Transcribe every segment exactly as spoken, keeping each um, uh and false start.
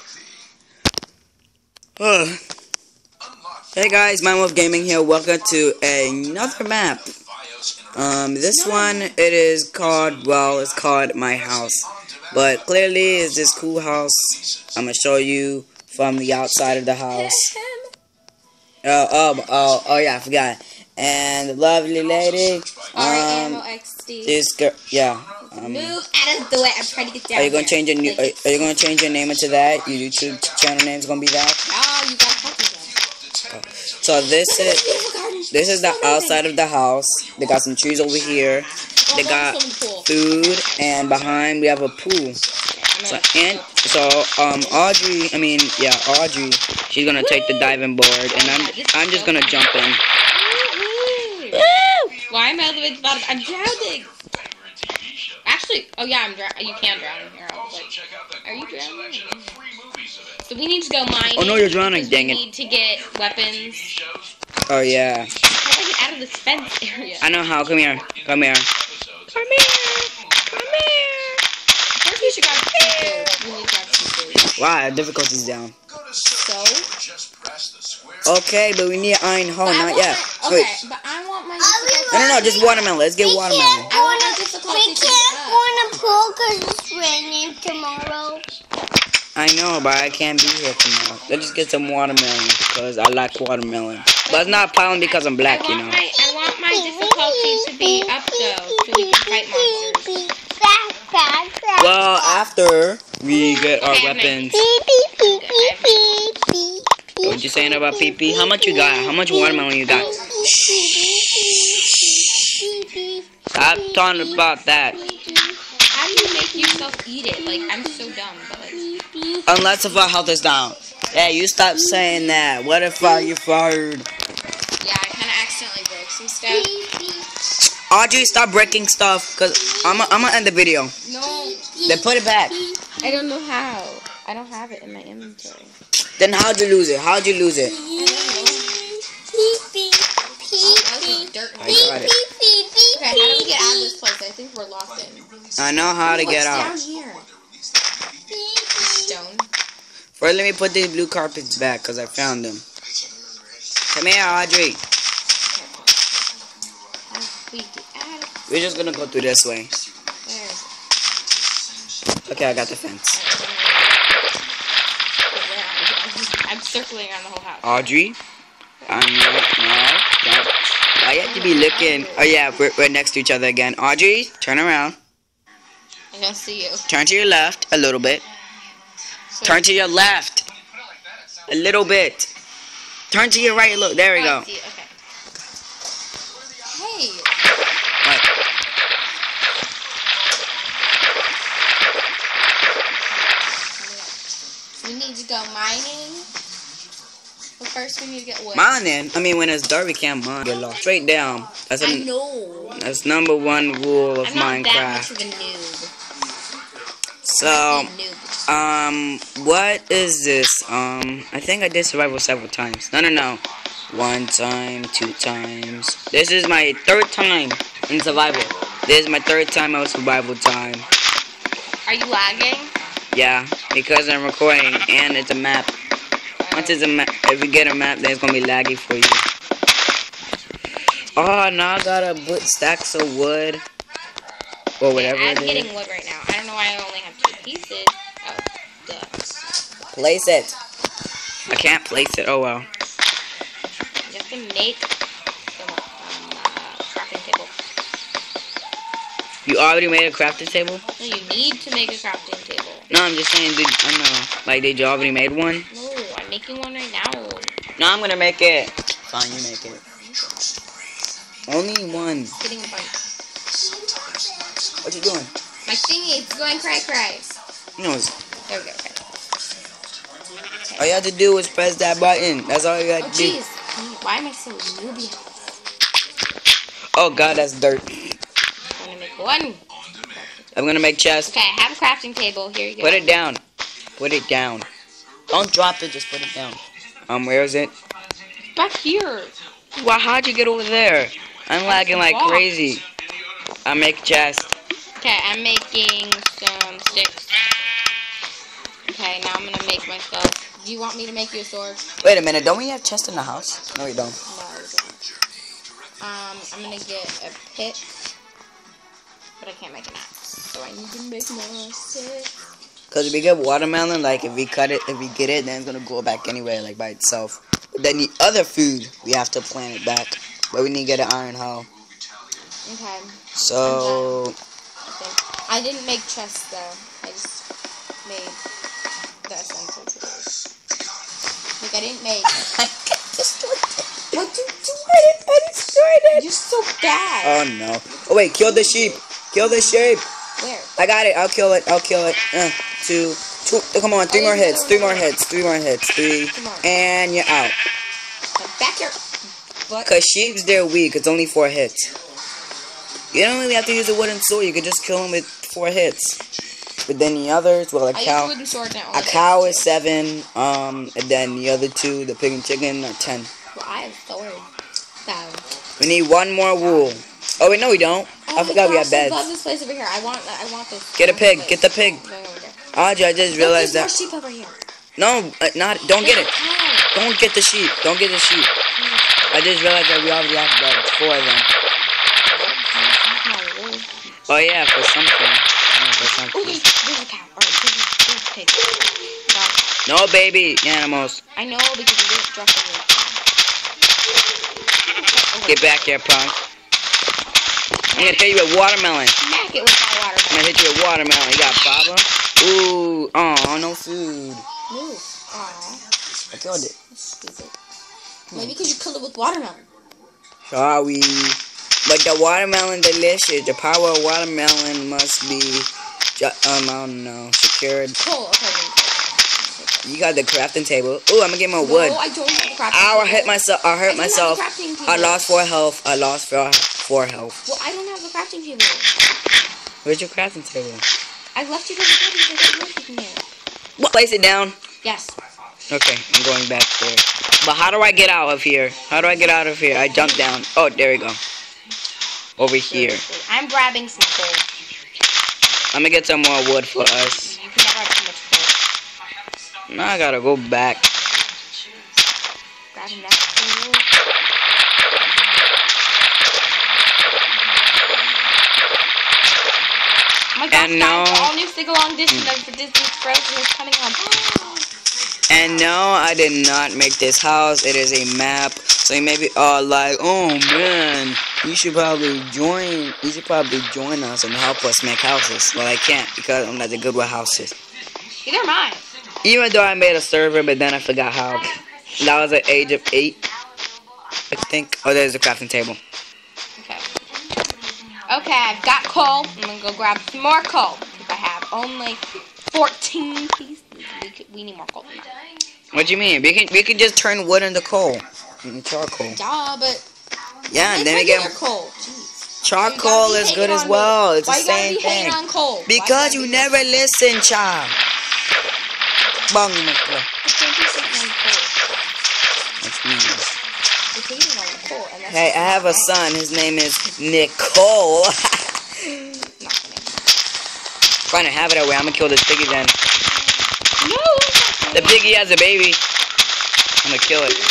Uh. Hey guys, MindWolf Gaming here. Welcome to another map. Um, this one, it is called, well, it's called My House. But clearly, it's this cool house. I'm gonna show you from the outside of the house. Oh, oh, oh, oh yeah, I forgot. And the lovely lady, um, this girl, yeah. Um, Move out of the way. I'm trying to get down. Are you gonna here. change your new? Are, are you gonna change your name into that? Your YouTube channel name's gonna be that? Oh, you got fucking. So this is this is the outside of the house. They got some trees over here. They got food, and behind we have a pool. So and so um Audrey, I mean yeah Audrey, she's gonna take the diving board, and I'm I'm just gonna jump in. Why am I all the way to the bottom? I'm drowning. Actually, oh yeah, I'm drowning. You can drown in here. I was like, are you drowning? So we need to go mining. Oh no, you're drowning! Dang we it! We need to get weapons. Oh yeah. How do I get out of this fence area? I know how. Come here. Come here. Come here. Come here. First, we should grab some food. We need to grab some food. Wow, difficulty's down. So. Okay, but we need iron hole, not want yet. My, okay, Wait. but I want my. No, no, no, just watermelon. Let's get we watermelon. Can't I want my difficulty. We can't go in the pool because it's raining tomorrow. I know, but I can't be here tomorrow. Let's just get some watermelon because I like watermelon. But it's not pollen because I'm black, I you want know. My, I want my difficulty to be up though, so we can fight monsters. Well, after we get our Okay, weapons. Okay, What you saying about pee pee? How much you got? How much watermelon you got? Stop talking about that. How do you make yourself eat it? Like, I'm so dumb, but like. Unless if our health is down. Yeah, you stop saying that. What if uh, you fired? Yeah, I kind of accidentally broke some stuff. Audrey, stop breaking stuff, cause I'm I'm gonna end the video. No. Then put it back. I don't know how. I don't have it in my inventory. Then how'd you lose it? How'd you lose it? I don't know. Dirt. I got it. Okay, how do we get out of this place? I think we're locked in. I know how to What's get down out. here? Stone. First, let me put these blue carpets back, cause I found them. Come here, Audrey. How do we get out of We're just gonna go through this way. Where is it? Okay, I got the fence. I'm circling around the whole house. Audrey, I'm no, no, don't. I have to be looking. Oh yeah, we're, we're next to each other again. Audrey, turn around. I don't see you. Turn to your left a little bit. So Turn to your left a little bit. Turn to your right. Look, there we oh, go. I see you. Okay. Hey. What? We need to go mining. But first, we need to get wood. Mining. I mean, when it's dark, we can't mine. Get lost. Straight down. That's I a, know. that's number one rule of I'm not that much Minecraft. of a noob. So, I'm not a noob. um, what is this? Um, I think I did survival several times. No, no, no. One time, two times. This is my third time in survival. This is my third time of survival time. Are you lagging? Yeah, because I'm recording and it's a map. Once it's a map, if you get a map, then it's gonna be laggy for you. Oh, now I gotta put stacks of wood or whatever I'm it is. getting wood right now. I don't know why I only have two pieces. Oh, duh. Place it. I can't place it. Oh well. You have to make some um, uh, crafting table. You already made a crafting table? No, you need to make a crafting table. No, I'm just saying. Did, I know. Like, did you already made one? No, I'm making one right now. No, I'm gonna make it. Fine, you make it. Only one. Getting a bunch. What you doing? My thingy is going cray cray. No, it's, There we go. Okay. all you have to do is press that button. That's all you Oh have to do. jeez. Why am I so newbie? Oh god, that's dirt. I'm gonna make one. I'm gonna make chest. Okay, I have a crafting table. Here you go. Put it down. Put it down. Don't drop it, just put it down. Um, where is it? Back here. Well, how'd you get over there? I'm lagging like walk. crazy. I make chest. Okay, I'm making some sticks. Okay. Okay, now I'm gonna make myself. Do you want me to make you a sword? Wait a minute, don't we have chests in the house? No, we don't. No, we don't. Um, I'm gonna get a pick, but I can't make an axe, so I need to make an axe. Cause if we get watermelon, like if we cut it, if we get it, then it's gonna go back anyway, like by itself. But then the other food, we have to plant it back. But we need to get an iron hoe. Okay. So. Okay. I didn't make chests though. I just made the essential tools. Like I didn't make. I destroyed it. What did you do? I destroyed it. You're so bad. Oh no. Oh wait, kill the sheep. Kill the sheep. Where? I got it. I'll kill it. I'll kill it. Uh, two. Two. Oh, come on. Three more hits. Three more hits. Three more hits. Three. And you're out. Back your butt. Cause sheeps, they're weak. It's only four hits. You don't really have to use a wooden sword. You could just kill them with four hits. But then the others, well, a cow. I use a wooden sword now. A cow is seven. Um, and then the other two, the pig and chicken, are ten. Well, I have sword. Seven. We need one more wool. Oh wait, no, we don't. Oh I forgot we have beds. I love this place over here. I want. I want this. Get a pig. Get the pig. Audrey, I just realized that. There's more sheep over here. No, uh, not. Don't get it. Don't get the sheep. Don't get the sheep. I just realized that we already have beds. Four of them. Oh yeah, for something. Yeah, for something. Okay, there's a cow. Alright, there's a pig. No baby animals. I know because you didn't drop them. Get back here, punk. I'm gonna hit you with watermelon. Smack it with my watermelon. I'm gonna hit you with watermelon. You got a problem? Ooh, oh, no food. Move. Aww. I killed it. That's stupid. Maybe because you killed it with watermelon. Sorry. But the watermelon delicious. The power of watermelon must be, um, I don't know, secured. Cool, okay. You got the crafting table. Ooh, I'm gonna get more wood. No, I don't have the crafting Ow, table. I hit myself. I hurt I myself. I lost four health. I lost four, four health. Well, I don't have the crafting table. Where's your crafting table? I left it over there because I got wood in here. What? Place it down. Yes. Okay, I'm going back there. But how do I get out of here? How do I get out of here? I jump down. Oh, there we go. Over here. I'm grabbing some coal. I'm gonna get some more wood for us. You can never have too much coal. Now I gotta go back. Grabbing that coal. Oh my gosh, And no, guys, the all new sing-along edition of Disney's Frozen is coming on. And no, I did not make this house. It is a map. So you may be all like, oh man, you should probably join. You should probably join us and help us make houses. Well, I can't because I'm not that good with houses. Neither am I. Even though I made a server, but then I forgot how. That was at age of eight, I think. Oh, there's a crafting table. Okay. Okay, I've got coal. I'm gonna go grab some more coal. Because I have only fourteen pieces. We, could, we need more coal than that. What do you mean? We can we can just turn wood into coal, into charcoal. Yeah, but yeah, and then we get coal. Jeez. Charcoal is good as well. It's the same thing. On coal? Because you never listen, child. Bang, Mikla. That's me. Hey, I have a son. His name is Nicole. Trying to have it that way. I'm gonna kill this piggy then. No. The piggy has a baby. I'm gonna kill it.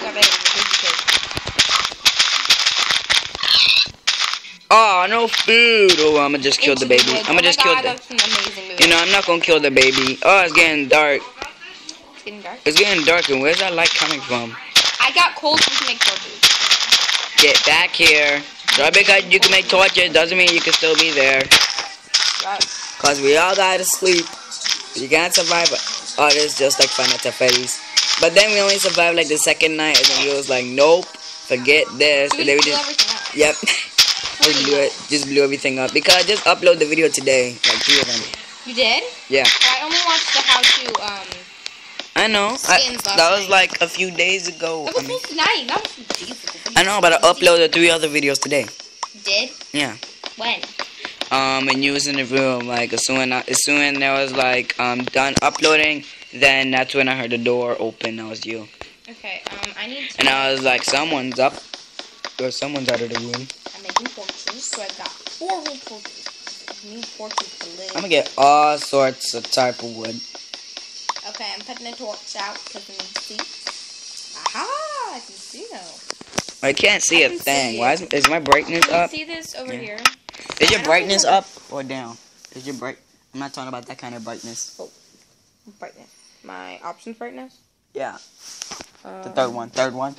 Oh, no food. Oh, I'm gonna just kill the baby. I'm gonna just kill the. You know, I'm not gonna kill the baby. Oh, it's getting dark. It's getting dark. It's getting dark. And where's that light coming from? I got coal so we can make torches. Get back here. Just because you can make torches doesn't mean you can still be there. Cause we all die to sleep. You can't survive. Oh, this is just like Five Nights at Freddy's. But then we only survived like the second night, and then we was like, nope, forget this. So and then we blew just, everything up. yep, just blew it, just blew everything up. Because I just uploaded the video today, like three of them. You did? Yeah. Well, I only watched the how to um. I know. I, that was like a few days ago. That was I mean, tonight, not a few days ago. I know, but I uploaded three other videos today. You did? Yeah. When? Um, and you was in the room, like, as soon as soon I was, like, um, done uploading, then that's when I heard the door open, that was you. Okay, um, I need to... And I was like, someone's up, or someone's out of the room. I'm making torches, so I've got four whole torches. I need torches to live. I'm gonna get all sorts of type of wood. Okay, I'm putting a torch out because I need to see. Aha! I can see now. I can't see I a can thing. see Why it. is, is my brightness Can you up? see this over Yeah. here? Is your I don't brightness think I- up or down? Is your bright? I'm not talking about that kind of brightness. Oh, brightness. My options brightness? Yeah, Um, the third one. Third one.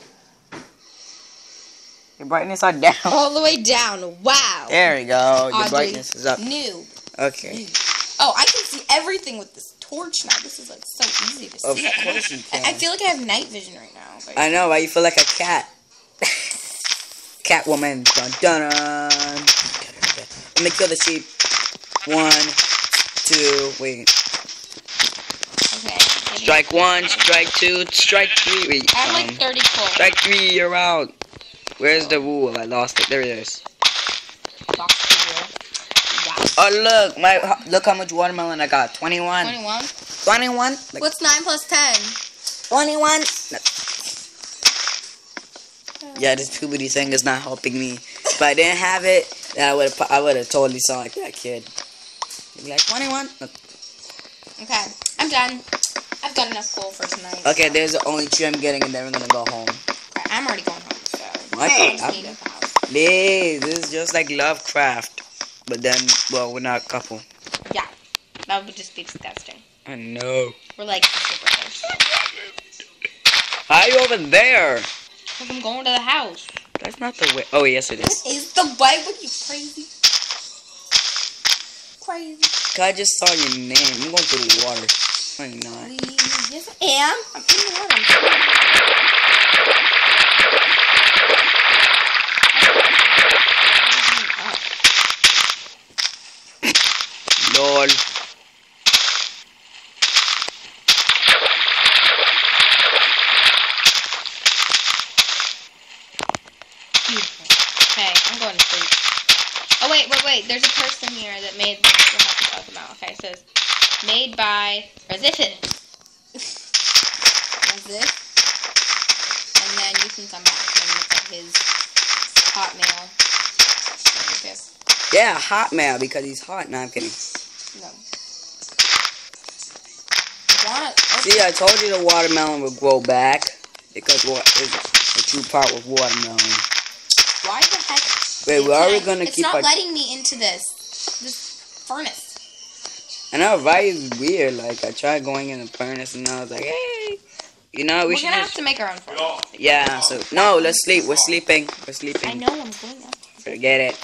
Your brightness are down. All the way down. Wow. There we go. Your Oddly brightness is up. New. Okay. Oh, I can see everything with this torch now. This is like so easy to Of see. course you I, I can. feel like I have night vision right now. Like, I know, right? You feel like a cat. Catwoman. Dun dun dun. Let me kill the sheep. One, two, wait. okay. Strike one, strike two, strike three. Wait, I have um, like thirty full. strike three, you're out. Where's the wool? I lost it. There it is. Wow. Oh look, my look how much watermelon I got. Twenty-one. twenty-one. Twenty-one. Like, What's nine plus ten? Twenty-one. Yeah, this puberty thing is not helping me. If I didn't have it, then I would have. I would have totally sound like that kid. You'd be like twenty-one. Okay, I'm done. I've got enough coal for tonight. Okay, there's the only tree I'm getting, and then we're gonna go home. Okay, I'm already going home, so What? I just need a house. Please, this is just like Lovecraft, but then, well, we're not a couple. Yeah, that would just be disgusting. I know. We're like super close. How are you over there? Because I'm going to the house. That's not the way. Oh, yes, it is. What is the way? What, you crazy? Crazy. I just saw your name. I'm going through the water. I'm not. Please. Yes, I am. I'm in the water. I'm Lol. Beautiful. Okay, I'm going to sleep. Oh, wait, wait, wait. There's a person here that made this. We'll have to talk about. Okay, it says, made by Resifid. Resif. And then you can come back and look at his hotmail. Yeah, Hotmail, because he's hot. No, I'm kidding. No. Wanna, oh, See, I told you the watermelon would grow back, because what is the true part with watermelon. why the heck? Wait, where are we Can I- gonna it's keep not our... letting me into this. This furnace. I know, right? It's weird. Like, I tried going in the furnace, and I was like, hey. You know, we We're should gonna have just... to make our own furnace. Yeah, so... No, let's sleep. We're sleeping. We're sleeping. I know I'm going up. Forget it.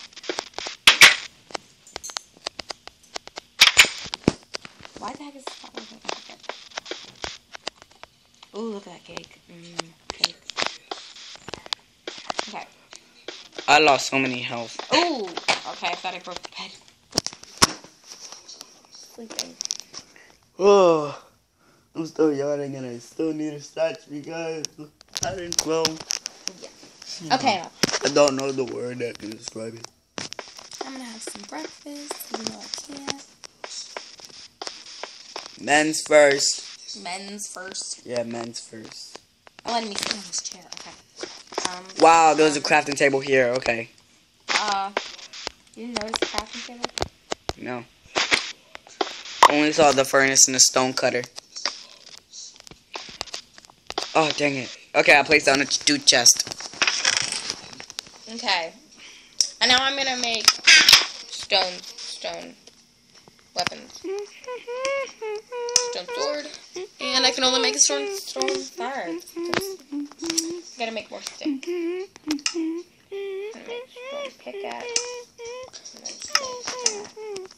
Why the heck is this not working? Okay. Ooh, look at that cake. Mmm, cake. Okay. I lost so many health. Ooh. Okay, I thought I broke the bed. Sleeping. Oh, I'm still yawning, and I still need a stretch because I didn't grow. Okay, now. I don't know the word that can describe it. I'm gonna have some breakfast, even though I can't. Men's first. Men's first. Yeah, men's first. Oh, let me sit on this chair. Okay. Um. Wow, there's a crafting table here. Okay. Uh. You didn't notice the crafting table? No. Only saw the furnace and the stone cutter. Oh, dang it. Okay, I placed down a dude chest. Okay. And now I'm gonna make stone, stone weapons. Stone sword. And I can only make a stone, stone fire. Gotta make more sticks. I'm gonna make stone pickaxe. And then stone pickaxe.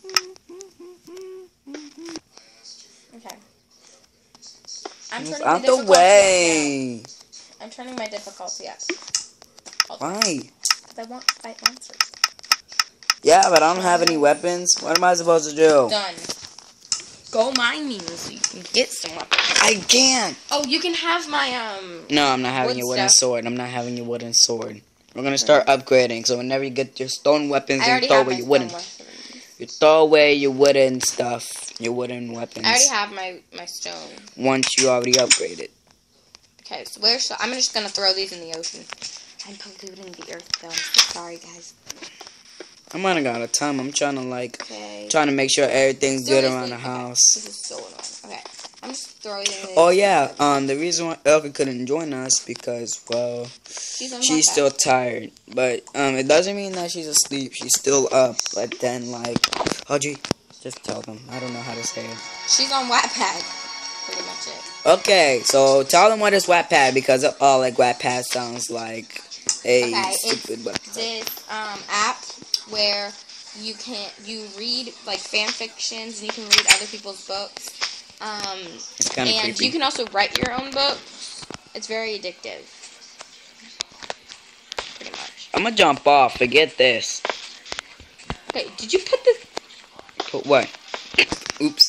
Okay. I'm Move turning out my the difficulty way. up now. I'm turning my difficulty up. Why? Because I want to fight monsters. Yeah, but I don't have any weapons. What am I supposed to do? Done. Go mining so you can get some weapons. I can't. Oh, you can have my, um... No, I'm not having Wood your wooden stuff. sword. I'm not having your wooden sword. We're gonna start upgrading. So whenever you get your stone weapons, I you already throw have away my your stone wooden. weapons. You throw away your wooden stuff. Your wooden weapons. I already have my, my stone. Once you already upgraded. Okay, so where shall... I'm just gonna throw these in the ocean. I'm polluting the earth, though. I'm so sorry, guys. I'm running out of time. I'm trying to like, Okay. trying to make sure everything's good around the Seriously, okay. house. This is so annoying. Okay. I'm just throwing it. Oh yeah, um, the reason why Elka couldn't join us because, well, she's, on she's Wi-Fi. still tired. But um, it doesn't mean that she's asleep. She's still up. But then, like, Audrey, just tell them. I don't know how to say it. She's on Wattpad. Pretty much it. Okay, so tell them what is Wattpad because oh, like Wattpad sounds like a okay, stupid it's website. this um, app where you can you read like fan fictions and you can read other people's books. Um, It's kind of and creepy. you can also write your own books. It's very addictive. Pretty much. I'm gonna jump off. Forget this. Okay, did you put this? Put what? Oops.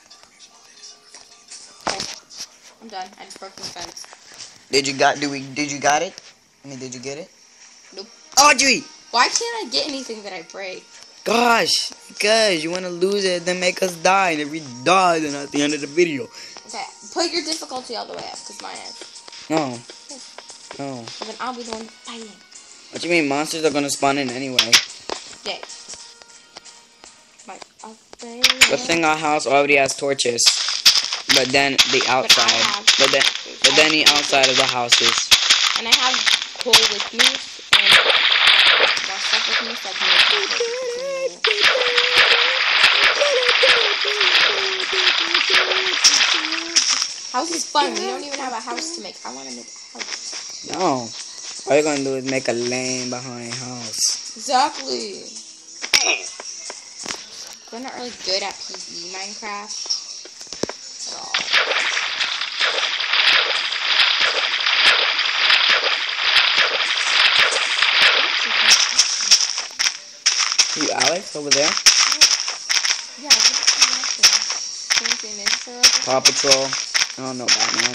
Okay, I'm done. I just broke the fence. Did you got? Do we? Did you got it? I mean, did you get it? Nope. Audrey. Why can't I get anything that I break? Gosh, because you want to lose it, then make us die, and if we die, then at the end of the video. Okay, put your difficulty all the way up, because mine is. No. No. But then I'll be the one fighting. What you mean? Monsters are gonna spawn in anyway. Yay. My, I'll say Good thing our house already has torches. But then the outside. have- But then, but then the outside of the houses. And I have coal with me, and more stuff with me, so I can make more torches. House is fun. We don't even have a house to make. I want to make a house. No. All you're gonna do is make a lane behind house. Exactly. We're not really good at PvE Minecraft at all. You, Alex, over there? Yeah, what is he watching? Can you see Ninja Turtles? Paw Patrol. I don't know Batman.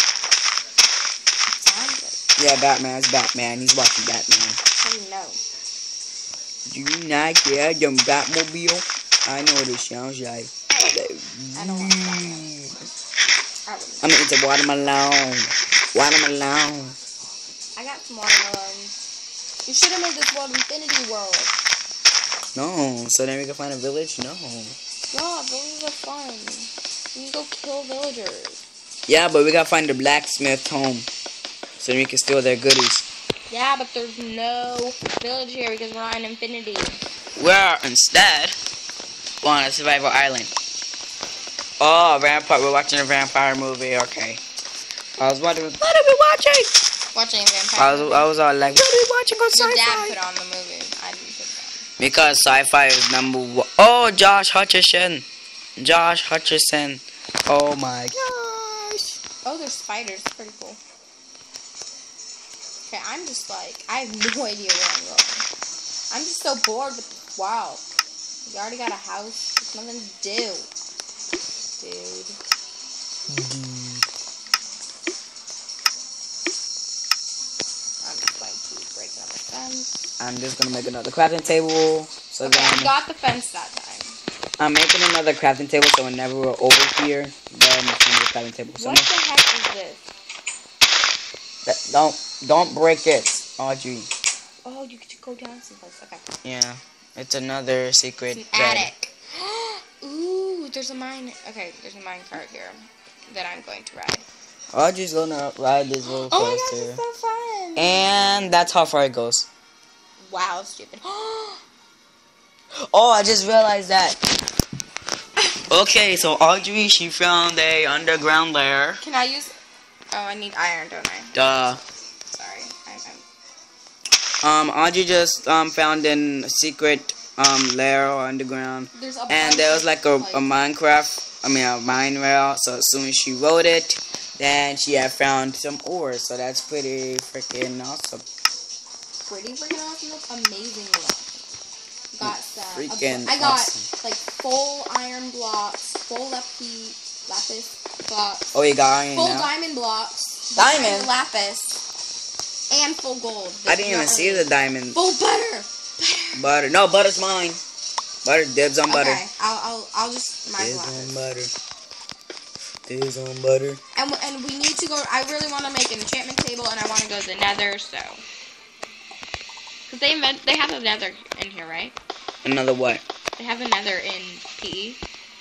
Sounds like. Yeah, Batman's Batman. He's watching Batman. How do you know? Do you not hear the Batmobile? I know what it sounds like. I don't want Batman. I wouldn't. I'm gonna eat the watermelon. Watermelon. I got some watermelons. You should have made this world Infinity World. No, so then we can find a village? No. Yeah, villages are fun. You can go kill villagers. Yeah, but we gotta find the blacksmith home. So then we can steal their goodies. Yeah, but there's no village here because we're on Infinity. We're instead on a survival island. Oh, vampire. We're watching a vampire movie. Okay. I was wondering, what are we watching? Watching a vampire. I was, I was all like, what are we watching on Your dad sci-fi? put on the movie. I didn't put that. Because sci-fi is number one. Oh, Josh Hutcherson. Josh Hutcherson. Oh my gosh. Oh, there's spiders. Pretty cool. Okay, I'm just like, I have no idea where I'm going. I'm just so bored with, wow. We already got a house. There's nothing to do. Dude. I'm just going to break another fence. I'm just gonna make another crafting table. So Okay, I then got the fence that time. I'm making another crafting table so whenever we're over here, then it's gonna be a crafting table. So What the heck is this? that, don't don't break it, Audrey. Oh, you get to go down someplace. Okay. Yeah, it's another secret It's an bed. attic. Ooh, there's a mine. Okay, there's a mine cart here that I'm going to ride. Audrey's gonna ride this little Oh my gosh, coaster, it's so fun. and that's how far it goes. Wow, stupid. Oh, I just realized that. Okay, so Audrey, she found a underground lair. Can I use... Oh, I need iron, don't I? Duh. Sorry. I, I'm... Um, Audrey just um found a secret um lair or underground, There's a and bunch there was of, like a, a Minecraft. I mean a mine rail. So as soon as she wrote it, then she had found some ore. So that's pretty freaking awesome. Pretty freaking awesome. That's amazing. Luck. Got some... Freaking I got, awesome. like, full iron blocks, full lapis, lapis blocks, Oh, you got iron full now? diamond blocks, Diamond? and lapis, and full gold. I didn't even see the diamond. Full butter. Butter. No, butter's mine. Butter. Dibs on butter. Okay, I'll, I'll, I'll just mine Dibs lapis. on butter. Dibs on butter. And, w- and we need to go, I really want to make an enchantment table, and I want to go to the nether, so. Because they invent, they have a nether in here, right? Another what? They have a nether in P E.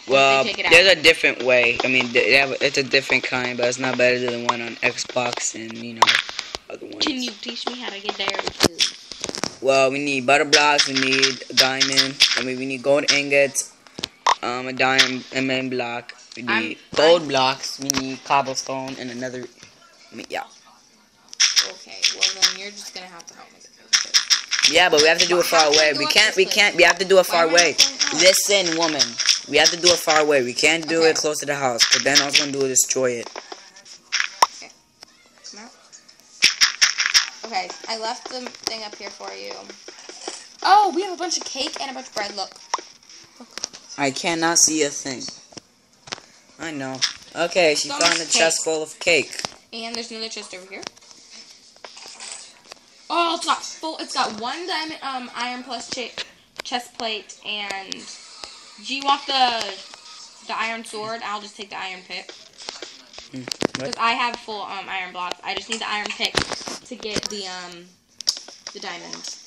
Well, they take it out. there's a different way. I mean, they have, it's a different kind, but it's not better than the one on Xbox and, you know, other ones. Can you teach me how to get there? Because Well, we need butter blocks, we need a diamond, I mean, we need gold ingots, um, a diamond, a main block, we need I'm- gold I'm- blocks, we need cobblestone, and another, I mean, yeah. okay, well then you're just gonna have to help me get there. Yeah, but we have to do it far How can I away. go We up can't, this we place? can't, we have to do it Why far am I away. not going up? Listen, woman, we have to do it far away. We can't do Okay. it close to the house, but then all it's gonna do is destroy it. Come out. Okay, I left the thing up here for you. Oh, we have a bunch of cake and a bunch of bread. Look. I cannot see a thing. I know. Okay, she So found much a chest full of cake. And there's another chest over here. Oh, it's got full. It's got one diamond, um, iron plus ch- chest plate, and do you want the the iron sword? I'll just take the iron pick Hmm, because what? I have full um iron blocks. I just need the iron pick to get the um the diamonds.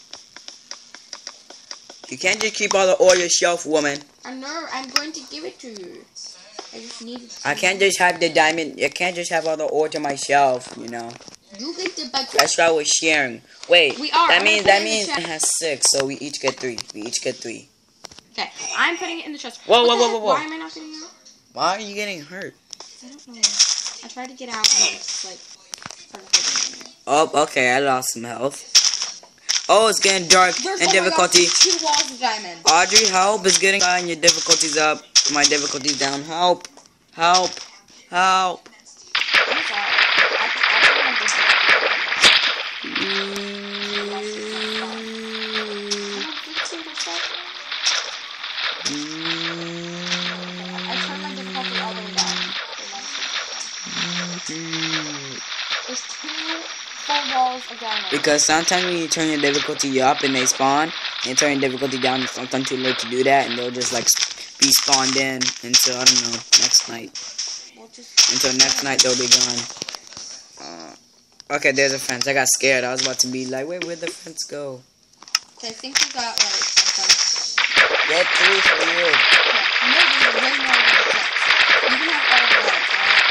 You can't just keep all the ore yourself, woman. I know. I'm going to give it to you. I just need it. To I can't just have the diamond. I can't just have all the ore to myself, you know. You get the bucket. That's why we're sharing. Wait, We are. that I'm means gonna that put it in the means chest. it has six, so we each get three. We each get three. Okay, I'm putting it in the chest. Whoa, What whoa, the whoa, heck? whoa, whoa. Why am I not getting out? Why are you getting hurt? I don't know. I tried to get out and it's like started holding me. Oh, okay, I lost some health. Oh, it's getting dark There's and oh my difficulty. gosh, two walls of diamonds. Audrey, help! It's getting high and your difficulties up. My difficulty's down. Help! Help! Help! I'm sorry. I, I put my I turned my difficulty all the way down. There's two full walls of diamonds. Because sometimes when you turn your difficulty up and they spawn, and you turn your difficulty down, it's sometimes too late to do that, and they'll just like be spawned in until, I don't know, next night. We'll just, Until next night they'll be gone. Uh, okay, there's a fence. I got scared. I was about to be like, wait, where'd the fence go? okay, I think we got like some. Get three for you. Okay, maybe way more than six. You can have all the lights.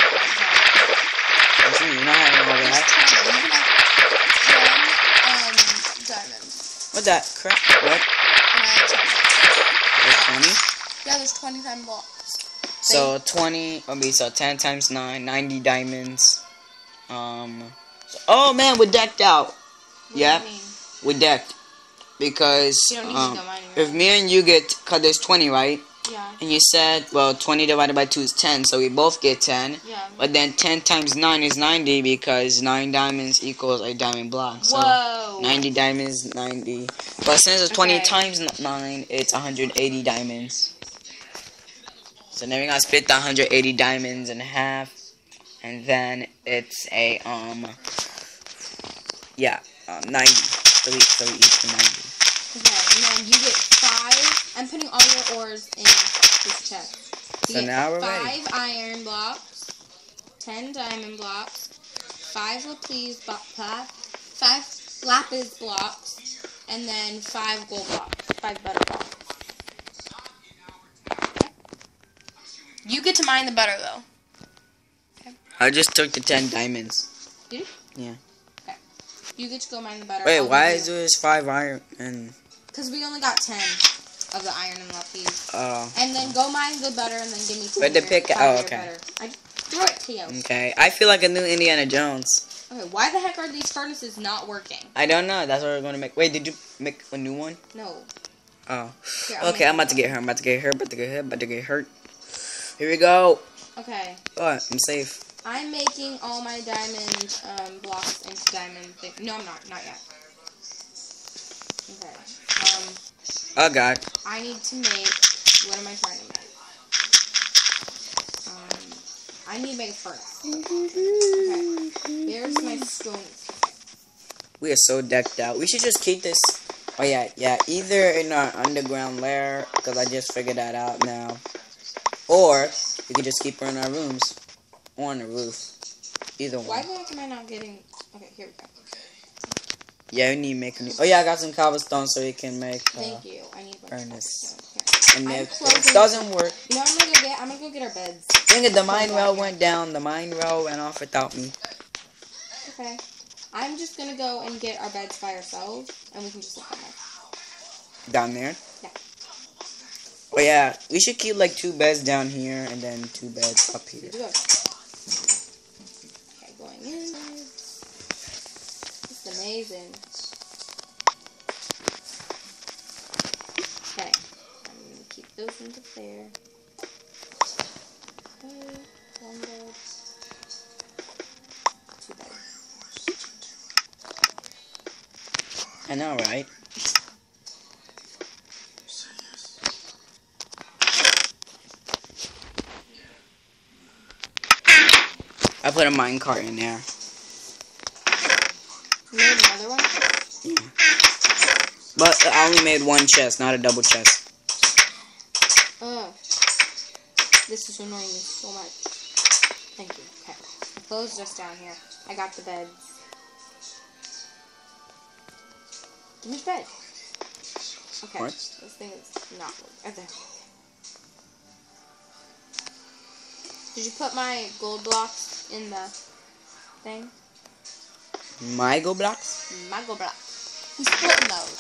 What you mean, you're not having all There's that? ten. You can have ten um, diamonds. What's that? Crap. What? Nine diamonds. There's twenty? Yeah, there's twenty-nine blocks. So twenty, okay, so ten times nine, ninety diamonds. Um, so, oh man, we're decked out. What Yeah, do you mean? we're decked. Because, You don't need um, to go mining, if right? me and you get, cause there's twenty, right? Yeah. And you said, well, twenty divided by two is ten, so we both get ten. Yeah. But then ten times nine is ninety because nine diamonds equals a diamond block. So Whoa. ninety diamonds, ninety. But since it's twenty Okay. times nine, it's one hundred eighty diamonds. So then we gotta split the one hundred eighty diamonds in half, and then it's a um, yeah, um, ninety. So we so we each get ninety. Okay, and then you get five. I'm putting all your ores in this chest. You So get now we're five ready. iron blocks, ten diamond blocks, five lapis, blo- five, five lapis blocks, and then five gold blocks, five butter blocks. Okay. You get to mine the butter though. I just took the ten diamonds. Did you? Yeah. Okay. You get to go mine the butter. Wait, I'll why give is you- there five iron and Because we only got ten of the iron and lapis. uh? And then go mine the butter and then give me Where'd the ten pick- your- oh, five okay. your butter. I threw it to you. Okay, I feel like a new Indiana Jones. Okay, why the heck are these furnaces not working? I don't know. That's what we're gonna make. Wait, did you make a new one? No. Oh. Here, I'll Okay, make I'm about to get hurt. I'm about to get hurt. About to get hurt. About to get hurt. Here we go. Okay. Oh, I'm safe. I'm making all my diamond um, blocks into diamond thing. No, I'm not. Not yet. Okay. Um, Oh God. I need to make. What am I trying to make? Um, I need to make a furnace. Okay. Here's my stone. We are so decked out. We should just keep this. Oh yeah, yeah. Either in our underground lair, because I just figured that out now, or we could just keep her in our rooms or on the roof. Either Why one. the heck am I not getting? Okay, here we go. Yeah, we need to make a new. Oh yeah, I got some cobblestone so we can make. Uh, Thank you. I need one. furnace. Here. And I'm if closing it doesn't work, You know what I'm gonna go get? I'm gonna go get our beds. dang it, the mine well went down. The mine well went off without me. Okay. I'm just gonna go and get our beds by ourselves, and we can just sleep down there. Down there? Yeah. Oh yeah, we should keep like two beds down here and then two beds up here. Okay, going in. This is amazing. Okay, I'm gonna keep those into there. Okay, one bed. Two beds. I know, right? I put a minecart in there. You made another one? Yeah. But I only made one chest, not a double chest. Ugh. This is annoying me so much. Thank you. Okay. The clothes just down here. I got the beds. Give me the bed. Okay. What? This thing is not working. Oh, there. Did you put my gold blocks in the thing? My go blocks? My gold blocks. Who's splitting those?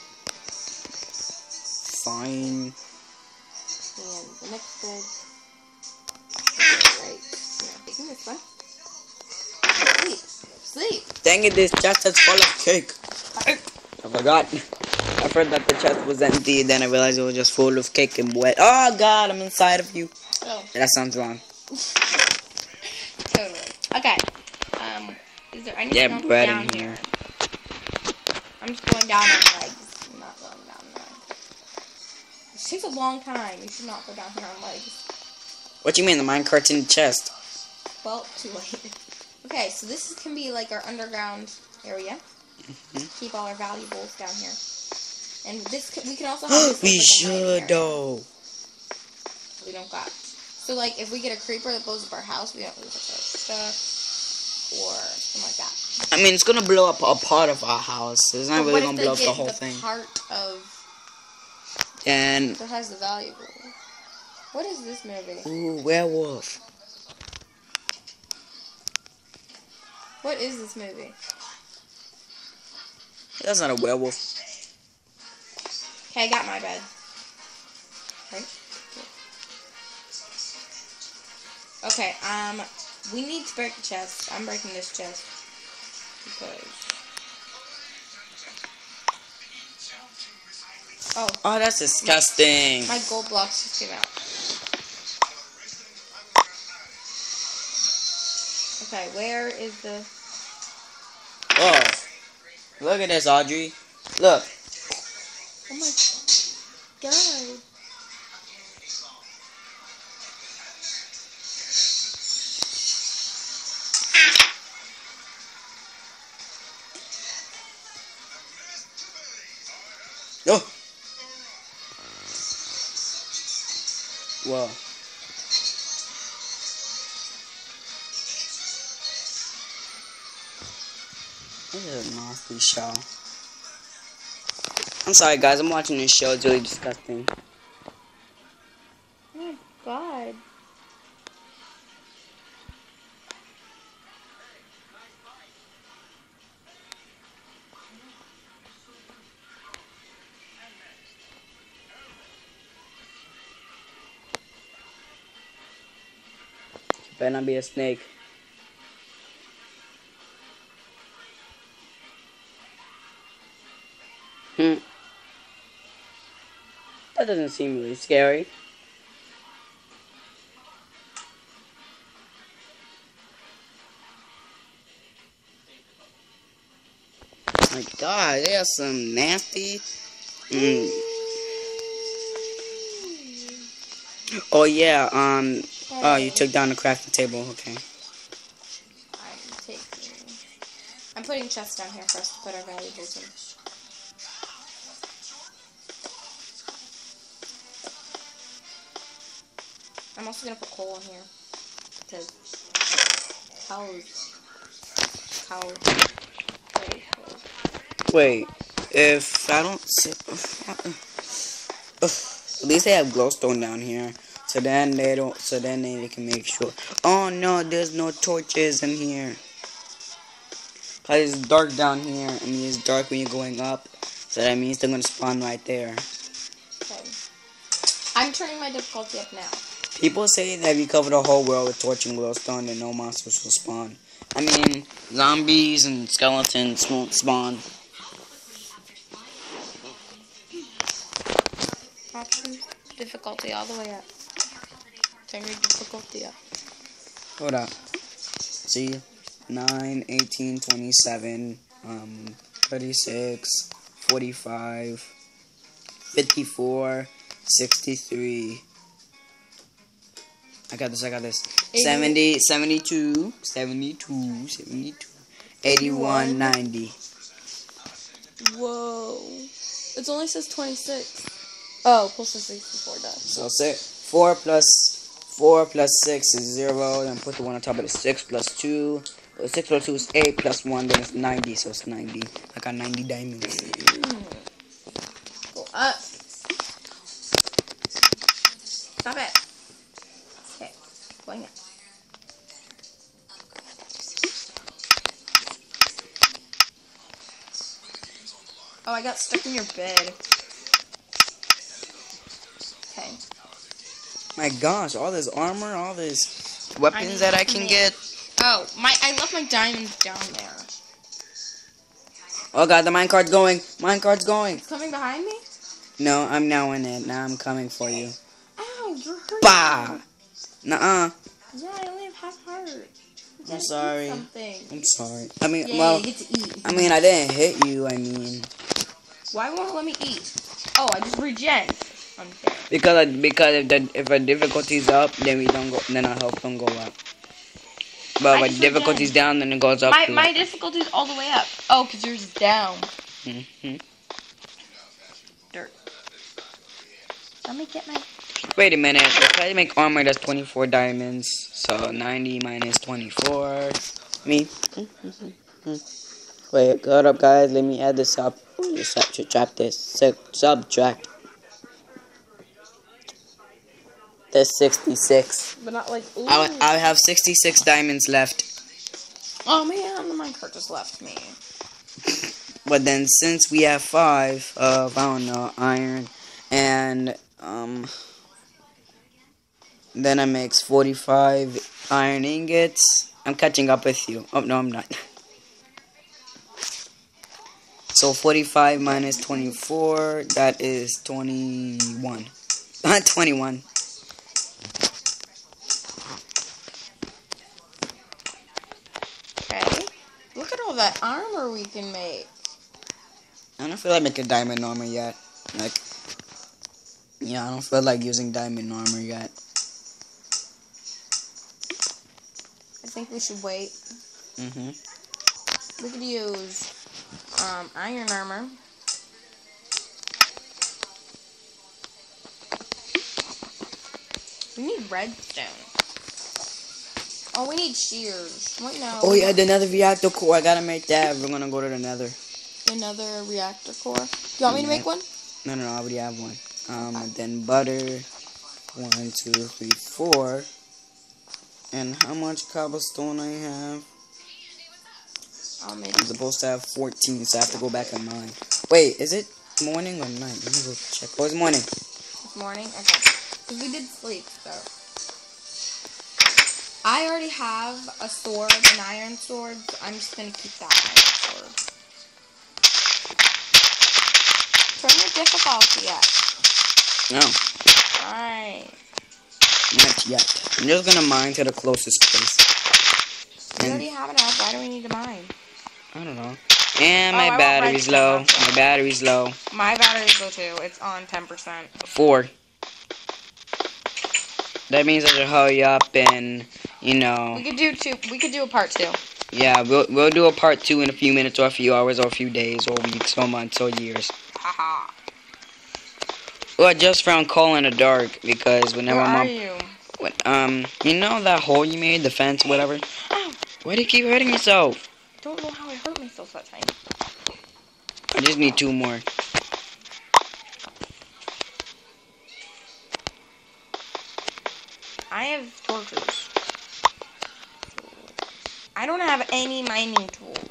Fine. And the next bed. Okay, right. Yeah, taking this one. Sleep. Sleep. Dang it, this chest is full of cake. I forgot. I forgot that the chest was empty, then I realized it was just full of cake and wet. Oh god, I'm inside of you. Oh. That sounds wrong. Totally. Okay. Um, is there anything Yeah, else bread down in here? here. I'm just going down on legs. I'm not going down on legs. This takes a long time. You should not go down here on legs. What you mean, the minecart's in the chest? Well, too late. Okay, so this is, can be like our underground area. Mm-hmm. Keep all our valuables down here. And this, c- we can also have this. We like, should, mining area. though. We don't got. So, like, if we get a creeper that blows up our house, we don't lose our stuff. Or something like that. I mean, it's gonna blow up a part of our house. It's not But really what if gonna they blow up get the whole the thing. part of And that has the valuable. What is this movie? ooh, werewolf. What is this movie? That's not a werewolf. Okay, I got my bed. Right? Okay, um, we need to break the chest. I'm breaking this chest. Because... Oh. Oh, that's disgusting. My gold blocks just came out. Okay, where is the... Oh, look at this, Audrey. Look. Oh my god. Oh. Whoa. This is a nasty show. I'm sorry, guys. I'm watching this show. It's really disgusting. Oh my god. Better not be a snake. Hmm. That doesn't seem really scary. My god, they are some nasty. Mm. Oh yeah, um, oh, you took down the crafting table, okay. I'm taking... I'm putting chests down here for us to put our valuables in. I'm also gonna put coal in here. Because... Cows... Cow... Very cool. Wait, if I don't sit... At least they have glowstone down here. So then they don't. So then they can make sure. Oh no, there's no torches in here. Cause it's dark down here. I mean, it's dark when you're going up. So that means they're gonna spawn right there. Okay. I'm turning my difficulty up now. People say that if you cover the whole world with torch and glowstone, then no monsters will spawn. I mean, zombies and skeletons won't spawn. Option difficulty all the way up. Turn your difficulty up. Hold up. See? nine, eighteen, twenty-seven, um, thirty-six, forty-five, fifty-four, sixty-three. I got this, I got this. seventy, seventy-two, seventy-two, seventy-two, eighty-one, ninety. Whoa. It only says twenty-six. Oh, plus the sixty-four does. So six, four plus four plus six is zero. Then put the one on top of the six plus two. So six plus two is eight plus one. Then it's ninety. So it's ninety. I got ninety diamonds. Mm. Go up. Stop it. Okay, going up. Oh, I got stuck in your bed. Okay. My gosh, all this armor, all this weapons that I can get. Oh, my! I left my diamonds down there. Oh god, the minecart's going. Minecart's going. It's coming behind me? No, I'm now in it. Now I'm coming for you. Ow, you're hurting. Bah! Nuh-uh. Yeah, I only have half heart. You I'm gotta sorry. eat something. I'm sorry. I mean, Yeah, well, you get to eat. I mean, I didn't hit you. I mean, Why won't it let me eat? Oh, I just regen. Unfair. because I, because if the if the difficulty's up, then we don't go. Then our health don't go up. But I when just difficulty's regen. down, then it goes up. My too. my difficulty's all the way up. Oh, cause yours is down. Mm-hmm. Dirt. Let me get my. Wait a minute. If I make armor, that's twenty-four diamonds. So ninety minus twenty-four. Me. Wait, hold up, guys. Let me add this up. Just subtract this. Sub- subtract. There's sixty-six. But not like. Ooh. I I have sixty-six diamonds left. Oh man, the minecart just left me. But then since we have five of, I don't know, iron and um then it makes forty-five iron ingots. I'm catching up with you. Oh no, I'm not. So forty-five minus twenty-four, that is twenty-one. twenty-one. Okay. Look at all that armor we can make. I don't feel like making diamond armor yet. Like, yeah, I don't feel like using diamond armor yet. I think we should wait. Mm-hmm. We could use um, iron armor. We need redstone. Oh, we need shears. Wait, no. Oh yeah, the nether reactor core. I gotta make that. We're gonna go to the nether. Another reactor core. Do you want me to make one? No, no, no. I already have one. Um, and then butter. One, two, three, four. And how much cobblestone I have? I'll make I'm supposed to have fourteen, so I have to go back and mine. Wait, is it morning or night? Let me go check. Oh, it's morning. this morning. Okay. Because we did sleep, so. I already have a sword, an iron sword, so I'm just going to keep that iron sword. Turn your difficulty up. No, Alright. not yet. I'm just gonna mine to the closest place. We And- already have enough. Why do we need to mine? I don't know. And Oh, my I want battery's redstone low. also. My battery's low. My battery's low too. It's on ten percent. Four. That means I should hurry up and, you know, We could do two. We could do a part two. yeah, we'll we'll do a part two in a few minutes or a few hours or a few days or weeks or months or years. Haha. Well, I just found coal in the dark because whenever Where I'm are up, you? when, um, you know that hole you made, the fence, whatever. Ow. Why do you keep hurting yourself? Don't know how I hurt myself that time. I just need two more. have torches. I don't have any mining tools.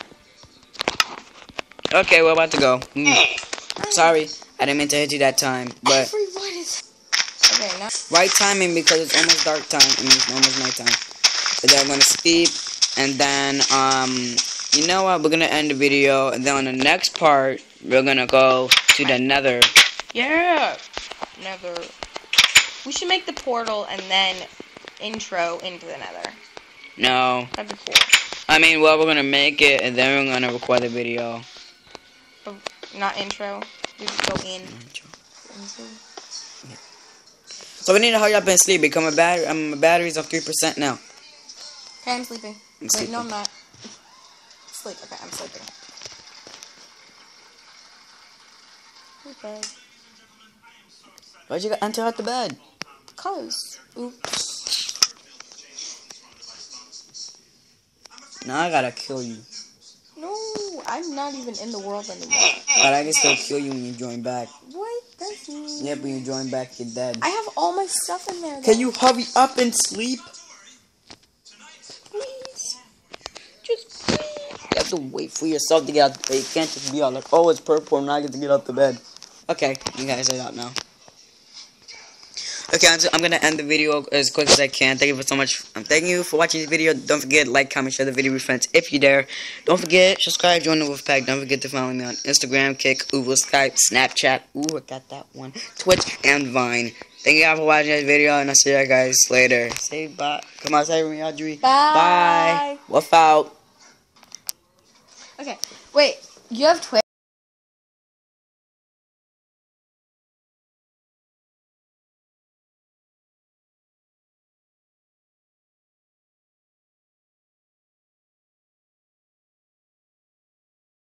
Okay, we're about to go. Mm. Sorry, I didn't mean to hit you that time, but Everyone is... Okay, now... right timing because it's almost dark time. I mean, it's almost nighttime. But then I'm gonna sleep, and then um, you know what? We're gonna end the video, and then on the next part, we're gonna go to the Nether. Yeah! Nether. We should make the portal and then intro into the Nether. No. That'd be cool. I mean, well, we're gonna make it, and then we're gonna record the video. But not intro. We just go in. Intro. Into. Yeah. So we need to hurry up and sleep. Become a battery. Um, my battery's on three percent now. Okay, I'm sleeping. I'm Wait, sleeping. no, I'm not. Sleep. Okay, I'm sleeping. Okay. Why'd you enter out the bed? Cause. Oops. Now I gotta kill you. No, I'm not even in the world anymore. But I can still kill you when you join back. What? That's mean. Yep, when you join back, you're dead. I have all my stuff in there. Though. Can you hurry up and sleep? Please. Just please. You have to wait for yourself to get out the bed. You can't just be all like, oh, it's purple and I get to get out the bed. Okay, you guys are out now. Okay, I'm, I'm gonna end the video as quick as I can. Thank you for so much. Um, thank you for watching this video. Don't forget, like, comment, share the video with friends if you dare. Don't forget, subscribe, join the Wolfpack. Don't forget to follow me on Instagram, Kick, Uber, Skype, Snapchat. Ooh, I got that one. Twitch and Vine. Thank you guys for watching this video, and I'll see you guys later. Say bye. Come on, say me, Audrey. Bye. Bye. Wolf out. Okay. Wait. You have Twitch?